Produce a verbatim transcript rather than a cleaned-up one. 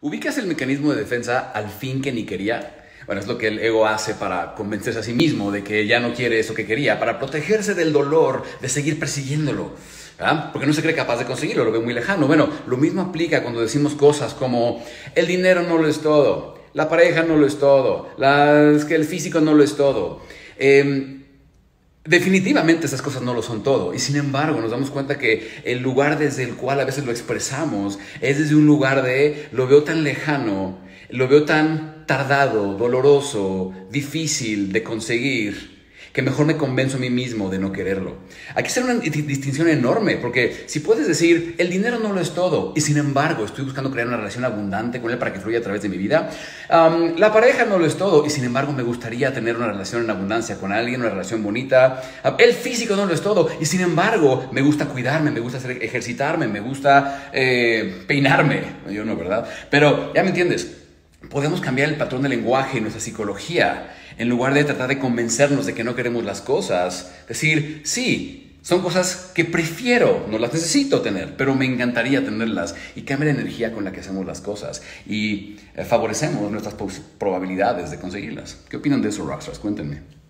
¿Ubicas el mecanismo de defensa al fin que ni quería? Bueno, es lo que el ego hace para convencerse a sí mismo de que ya no quiere eso que quería, para protegerse del dolor de seguir persiguiéndolo, ¿verdad? Porque no se cree capaz de conseguirlo, lo ve muy lejano. Bueno, lo mismo aplica cuando decimos cosas como el dinero no lo es todo, la pareja no lo es todo, las, que el físico no lo es todo. Eh, Definitivamente esas cosas no lo son todo, y sin embargo nos damos cuenta que el lugar desde el cual a veces lo expresamos es desde un lugar de lo veo tan lejano, lo veo tan tardado, doloroso, difícil de conseguir, que mejor me convenzo a mí mismo de no quererlo. Hay que hacer una distinción enorme, porque si puedes decir, el dinero no lo es todo, y sin embargo estoy buscando crear una relación abundante con él para que fluya a través de mi vida, um, la pareja no lo es todo, y sin embargo me gustaría tener una relación en abundancia con alguien, una relación bonita, uh, el físico no lo es todo, y sin embargo me gusta cuidarme, me gusta hacer, ejercitarme, me gusta eh, peinarme, yo no, ¿verdad? Pero ya me entiendes. Podemos cambiar el patrón de lenguaje en nuestra psicología. En lugar de tratar de convencernos de que no queremos las cosas, decir, sí, son cosas que prefiero, no las necesito tener, pero me encantaría tenerlas, y cambia la energía con la que hacemos las cosas y eh, favorecemos nuestras probabilidades de conseguirlas. ¿Qué opinan de eso, Rockstars? Cuéntenme.